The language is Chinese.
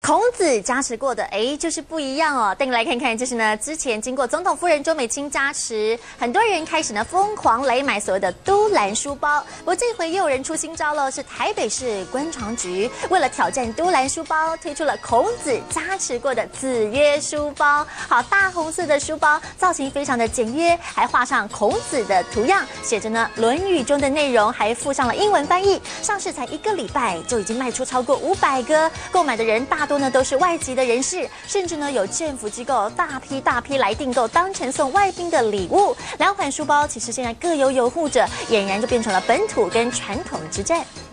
孔子加持过的，就是不一样哦。带你来看看，就是呢，之前经过总统夫人周美青加持，很多人开始呢疯狂来买所谓的都兰书包。不过这回又有人出新招了，是台北市观传局为了挑战都兰书包，推出了孔子加持过的子曰书包。好，大红色的书包，造型非常的简约，还画上孔子的图样，写着呢《论语》中的内容，还附上了英文翻译。上市才1个礼拜，就已经卖出超过500个，购买的人大多呢都是外籍的人士，甚至呢有政府机构大批来订购，当成送外宾的礼物。两款书包其实现在各有拥护者，俨然就变成了本土跟传统之战。